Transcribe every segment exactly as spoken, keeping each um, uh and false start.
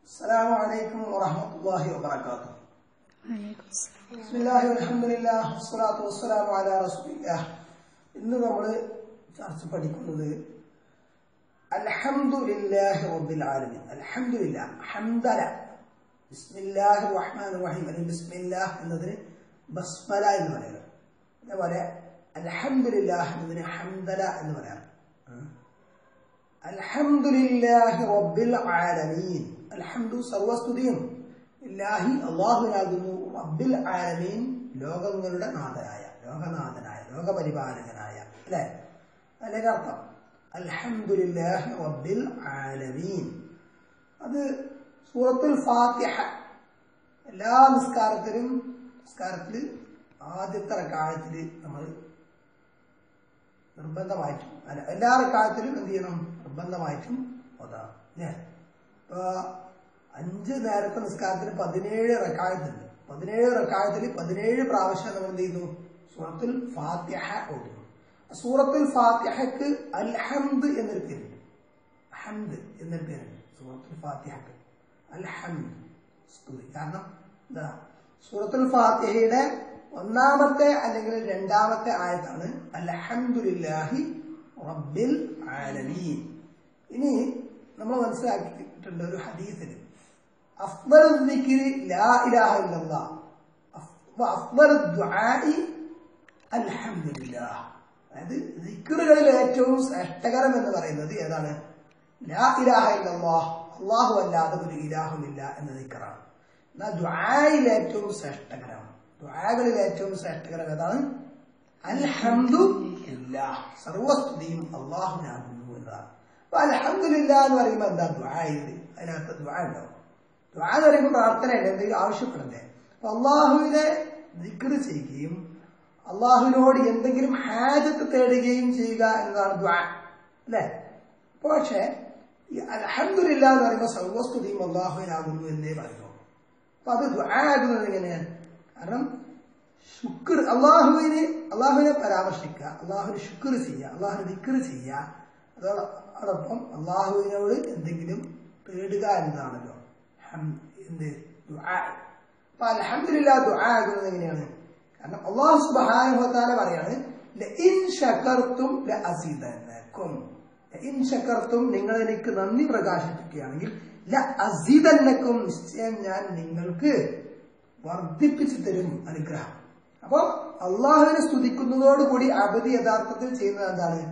السلام عليكم ورحمة الله وبركاته. وعليكم السلام. بسم الله والحمد لله والصلاة والسلام على رسول الله. ഇന്ന് നമ്മൾ ചർച്ച പഠിക്കുന്നത് അൽഹംദുലില്ലാഹി റബ്ബിൽ ആലമീൻ. അൽഹംദുലില്ലാഹ് ഹംദല ബിസ്മില്ലാഹിർ റഹ്മാനിർ റഹീം. അല്ലെങ്കിൽ ബിസ്മില്ലാഹ് എന്നതിന് ബസ്മല എന്ന് പറയുന്നത്. അതേപോലെ അൽഹംദുലില്ലാഹ് എന്നതിന് ഹംദല എന്ന് പറയാം. അൽഹംദുലില്ലാഹി റബ്ബിൽ ആലമീൻ. അൽഹംദു സർവസ്തുതിയും ഇല്ലാഹി അല്ലാഹുവിനാകുന്നു. റബ്ബിൽ ആലമീൻ ലോകങ്ങളുടെ നാഥനായ, ലോകനാഥനായ, ലോകപരിപാലകനായ, അല്ലേ? അതിന്റെ അർത്ഥം അൽഹംദുലില്ലാഹി റബ്ബിൽ ആലമീൻ. അത് സൂറത്തുൽ ഫാത്തിഹ എല്ലാ നിസ്കാരത്തിലും നിസ്കാരത്തിൽ ആദ്യത്തെ റക്അത്തില് നമ്മൾ നിർബന്ധമായിട്ടും അല്ല എല്ലാ റക്അത്തിലും എന്ത് ചെയ്യണം? നിർബന്ധമായിട്ടും ഓതാം. അല്ലേ? ഇപ്പൊ അഞ്ച് നേരത്തെ നിസ്കാരത്തിന് പതിനേഴ് റക്അത്തുണ്ട്. പതിനേഴ് റക്അത്തിൽ പതിനേഴ് പ്രാവശ്യം നമ്മൾ എന്ത് ചെയ്യുന്നു? സൂറത്തുൽ ഫാത്തിഹ ഓതുന്നു. സൂറത്തുൽ ഫാത്തിഹക്ക് അൽഹംദ് എന്നൊരു പേരുണ്ട്. ഹംദ് എന്നൊരു പേരുണ്ട് സൂറത്തുൽ ഫാത്തിഹക്ക്. അൽഹംദ് സ്തുതി. കാരണം എന്താ? സൂറത്തുൽ ഫാത്തിഹയുടെ ഒന്നാമത്തെ അല്ലെങ്കിൽ രണ്ടാമത്തെ ആയത്താണ് അൽഹംദുലില്ലാഹി റബ്ബിൽ ആലമീൻ. ഇനി നമ്മൾ മനസ്സിലാക്കിയിട്ടുണ്ട് ഒരു ഹദീസിൽ അഫ്ദലു ദിക്രി ലാ ഇലാഹ ഇല്ലല്ലാഹ് വഅഫ്ദലു ദുആഇ അൽഹംദുലില്ലാഹ്. അതായത് ദിക്റുകളിൽ ഏറ്റവും ശ്രേഷ്ഠകരം എന്ന് പറയുന്നത് ഏതാണ്? ലാ ഇലാഹ ഇല്ലല്ലാഹ്, അല്ലാഹു അല്ലാതെ ഒരു ഇലാഹുമില്ല എന്ന ദിക്റാണ്. എന്നാൽ ദുആയിൽ ഏറ്റവും ശ്രേഷ്ഠകരം, ദുആകളിൽ ഏറ്റവും ശ്രേഷ്ഠകരം ഏതാണ്? അൽഹംദുലില്ലാഹ്, സർവസ്തുതിയും അല്ലാഹുവിനാകുന്നു എന്നതാണ്. അപ്പൊ അൽഹംദുലില്ലാഹ് എന്ന് പറയുമ്പോൾ എന്താ? ദുആയിൽ അതിനകത്ത് ദുആ ഉണ്ടാവും. ദുആ എന്ന് പറയുമ്പോൾ പ്രാർത്ഥനയല്ല, എന്തെങ്കിലും ആവശ്യപ്പെടണ്ടേ? അപ്പൊ അള്ളാഹുവിനെ ദിക്ർ ചെയ്യുകയും അള്ളാഹുവിനോട് എന്തെങ്കിലും ഹാജത്ത് തേടുകയും ചെയ്യുക എന്നതാണ് ദുആ, അല്ലേ? പക്ഷേ ഈ അൽഹംദുലില്ലാഹ് എന്ന് പറയുമ്പോൾ സർവസ്തുതിയും അള്ളാഹുവിനാകുന്നു എന്നേ പറയുന്നു. അപ്പൊ അത് ദുആ ആകുന്നത് എങ്ങനെയാണ്? കാരണം ശുക്ർ, അള്ളാഹുവിന് അള്ളാഹുവിനെ പരാമർശിക്കുക, അള്ളാഹുവിന് ശുക്ർ ചെയ്യുക, അള്ളാഹുവിന് ദിക്ർ ചെയ്യുക, അതോടൊപ്പം അള്ളാഹുവിനോട് എന്തെങ്കിലും തേടുക എന്നതാണല്ലോ എന്ത്? ദുആ. അപ്പൊ അൽഹംദുലില്ലാഹ് ദുആ ആകുന്നത് എങ്ങനെയാണ്? കാരണം അല്ലാഹു സുബ്ഹാനഹു വ തആല പറയാണ് ലഇൻ ശകർതും ലഅസീദന്നകും. ലഇൻ ശകർതും, നിങ്ങൾ എനിക്ക് നന്ദി പ്രകാശിപ്പിക്കുകയാണെങ്കിൽ ലഅസീദന്നകും, നിശ്ചയം ഞാൻ നിങ്ങൾക്ക് വർദ്ധിപ്പിച്ചു തരും അനുഗ്രഹം. അപ്പൊ അള്ളാഹുവിനെ സ്തുതിക്കുന്നതോടുകൂടി അബദി യഥാർത്ഥത്തിൽ ചെയ്യുന്നത് എന്താണ്?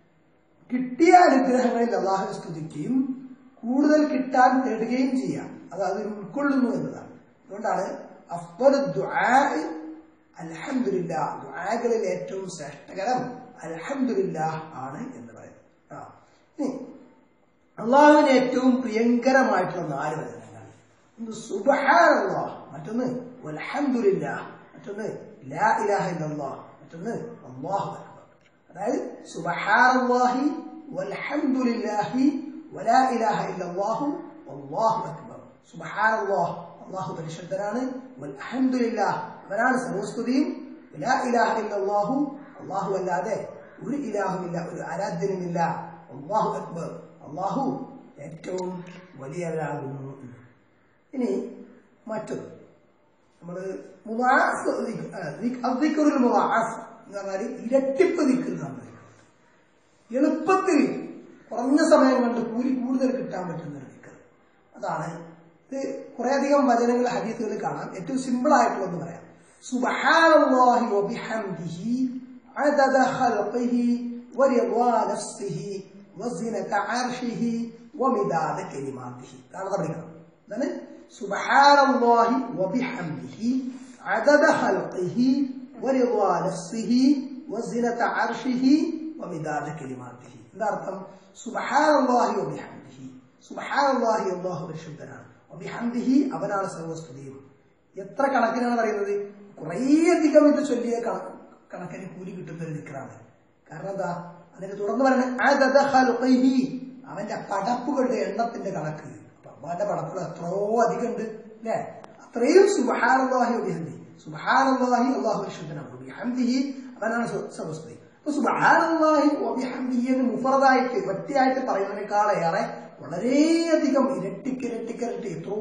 കിട്ടിയ അനുഗ്രഹങ്ങളിൽ അള്ളാഹുവിനെ സ്തുതിക്കുകയും കൂടുതൽ കിട്ടാൻ തേടുകയും ചെയ്യാം. അത് അതിൽ ഉൾക്കൊള്ളുന്നു എന്നതാണ്. അതുകൊണ്ടാണ് അഫ്ദലു ദുആഇ അൽഹംദുലില്ലാഹ്, ദുആകളിൽ ഏറ്റവും ശ്രേഷ്ഠകരം അൽഹംദുലില്ലാഹ് ആണ് എന്ന് പറയുന്നത്. ഇനി അള്ളാഹുവിന് ഏറ്റവും പ്രിയങ്കരമായിട്ടുള്ള നാല് വചനങ്ങൾ. ഒന്ന് സുബ്ഹാനല്ലാഹ്, മറ്റൊന്ന് വൽഹംദുലില്ലാഹ്, മറ്റൊന്ന് ലാ ഇലാഹ ഇല്ലല്ലാഹ്, മറ്റൊന്ന് അല്ലാഹു അക്ബർ. അതായത് സുബ്ഹാനല്ലാഹി വൽഹംദുലില്ലാഹി വലാ ഇലാഹ ഇല്ലല്ലാഹു വല്ലാഹു അക്ബർ. സുബ്ഹാനല്ലാഹ്, അല്ലാഹു പരിശുദ്ധനാണ്. വൽഹംദുലില്ലാഹ്, അവനാണ് സർവസ്തുതിയും. ലാ ഇലാഹ ഇല്ലല്ലാഹു, അല്ലാഹു അല്ലാതെ ഒരു ഇലാഹുമില്ല, ഒരു ആരാധ്യനുമില്ല. അല്ലാഹു അക്ബർ, അല്ലാഹു ഏറ്റവും വലിയവനാകുന്നു. ഇനി മറ്റൊന്ന് നമ്മള് മുദാഅഫ് ദിക്റുൽ മുദാഅഫ് എന്ന് പറഞ്ഞാൽ ഇരട്ടിപ്പ് ദിക്ർ നമ്മൾ എളുപ്പത്തിൽ കുറഞ്ഞ സമയം കൊണ്ട് കൂലി കൂടുതൽ കിട്ടാൻ പറ്റുന്ന ഒരു ദിക്ർ. അതാണ് ഇത്. കുറേയധികം വചനങ്ങൾ ഹദീസുകളിൽ കാണാം. ഏറ്റവും സിമ്പിൾ ആയിട്ടുള്ളത് പറയാം. സുബ്ഹാനല്ലാഹി വബിഹംദിഹി അദദ ഖൽഖിഹി വറിദ്വാ നഫ്സിഹി വസിനത അർശിഹി വമിദാദ കലിമാതിഹി. ഇതാണ് പഠിക്കണം. എന്താണ്? സുബ്ഹാനല്ലാഹി വബിഹംദിഹി അദദ ഖൽഖിഹി വറിദ്വാ നഫ്സിഹി വസിനത അർശിഹി വമിദാദ കലിമാതിഹി. എന്താ അർത്ഥം? സുബ്ഹാനല്ലാഹി വബിഹംദിഹി, സുബ്ഹാനല്ലാഹി, അല്ലാഹു പരിശുദ്ധനാണ്. വബിഹംദിഹി, അവനാണ് സർവസ്തുതിയും. എത്ര കണക്കിനാണ് പറയുന്നത്? കുറേയധികം ഇത് ചൊല്ലിയ കണക്കിന് കൂലി കിട്ടുന്ന ഒരു ദിക്റാണ്. കാരണം എന്താ? അതിന് തുടർന്ന് പറയുന്നത് അദദ ഖൽഖിഹി, അവന്റെ പടപ്പുകളുടെ എണ്ണത്തിന്റെ കണക്ക്. അവന്റെ പടപ്പുകൾ എത്രയോ അധികം ഉണ്ട്, അല്ലെ? അത്രയും സുബ്ഹാനല്ലാഹി വബിഹംദിഹി, സുബ്ഹാനല്ലാഹി, അല്ലാഹു പരിശുദ്ധനാണ്. വബിഹംദിഹി, അവനാണ് സർവസ്തുതി. അപ്പൊ സുബ്ഹാനല്ലാഹി വബിഹംദിഹി എന്ന് മുഫറദായിട്ട് ഒറ്റയായിട്ട് പറയുന്നതിനേക്കാളേറെ വളരെയധികം ഇരട്ടിക്കിരട്ടിക്കിരട്ടി എത്രയോ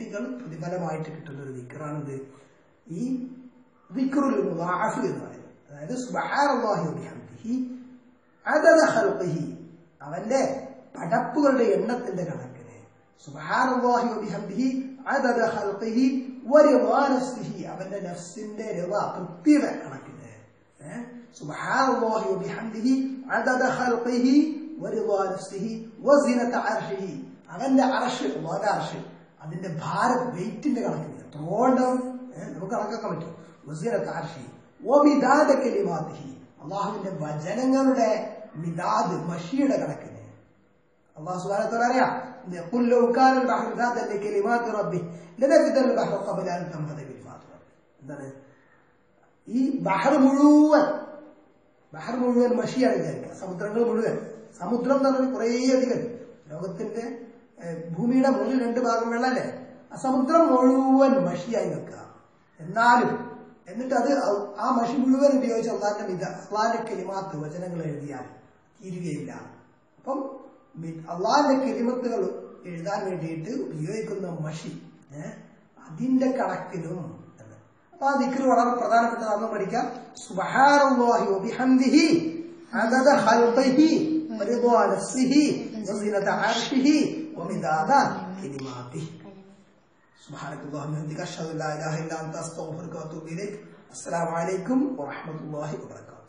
ഇരട്ടികൾ പ്രതിഫലമായിട്ട് കിട്ടുന്ന ഒരു ദിക്റാണിത് ഈ ദിക്റുൽ മുദാഅഫ് എന്ന് പറയുന്നത്. അതായത് സുബ്ഹാനല്ലാഹി വബിഹംദിഹി അദദ ഖൽഖിഹി, അവന്റെ പടപ്പുകളുടെ എണ്ണത്തിന്റെ കണക്കിന്, സുബ്ഹാനല്ലാഹി വബിഹംദിഹി അദദ ഖൽഖിഹി വറിളാ നഫ്സിഹി, അവന്റെ നഫ്സിന്റെ റിളാ തൃപ്തിയുടെ കണക്കിന്, സുബ്ഹാനല്ലാഹി വബിഹംദിഹി അദദ ഖൽഖിഹി വറിളാ നഫ്സിഹി വസിനത അർശിഹി, അവന്റെ അർശ്, അല്ലാഹുവിന്റെ അർശ്, അതിന്റെ ഭാരം, വെയിറ്റിന്റെ കണക്കിന് എത്രയുണ്ട് നമുക്ക് കണക്കാക്കാൻ പറ്റും. വസിനത അർശിഹി വമിദാദ കലിമാതിഹി, അല്ലാഹുവിന്റെ വചനങ്ങളുടെ മിദാദ്, മഷിയുടെ കണക്കിന്. അല്ലാഹു സുബ്ഹാനഹു വ തആല അറിയാം, ഖുൽ ലൗ കാന അൽ-ബഹ്റു മിദാദൻ ലികലിമാതി റബ്ബി ലനഫിദ അൽ-ബഹ്റു ഖബ്ല അൻ തൻഫദ കലിമാതു റബ്ബി. എന്താണ് ഈ ബഹർ മുഴുവൻ, ബഹർ മുഴുവൻ മഷിയാണ് വിചാരിക്കുക, സമുദ്രങ്ങൾ മുഴുവൻ. സമുദ്രം എന്ന് പറഞ്ഞാൽ കുറേ അധികം, ലോകത്തിന്റെ ഭൂമിയുടെ മുകളിൽ രണ്ട് ഭാഗം വെള്ളല്ലേ, ആ സമുദ്രം മുഴുവൻ മഷിയായി വെക്കുക. എന്നാലും എന്നിട്ട് അത് ആ മഷി മുഴുവൻ ഉപയോഗിച്ച് അള്ളാന്റെ മിത അള്ളാന്റെ കെലിമാത്ത്, വചനങ്ങൾ എഴുതിയാൽ തീരുകയില്ല. അപ്പം അള്ളാന്റെ കെലിമത്തുകൾ എഴുതാൻ വേണ്ടിയിട്ട് ഉപയോഗിക്കുന്ന മഷി അതിന്റെ കണക്കിനും എന്ന്. അപ്പൊ ആ ദിക്ർ വളരെ പ്രധാനപ്പെട്ടതാണെന്ന് പഠിക്കാം. സുബ്ഹാനല്ലാഹി വബിഹംദിഹി അദദ ഖൽഖിഹി വറിളാ നഫ്സിഹി വസിനത അർശിഹി വമിദാദ കലിമാതിഹി. സുബ്ഹാനല്ലാഹി വബിഹംദിഹി അഷ്ഹദു അല്ലാ ഇലാഹ ഇല്ല അൻത അസ്തഗ്ഫിറുക വഅതൂബു ഇലൈക്. അസ്സലാമു അലൈക്കും വറഹ്മത്തുള്ളാഹി വബറകാതുഹു.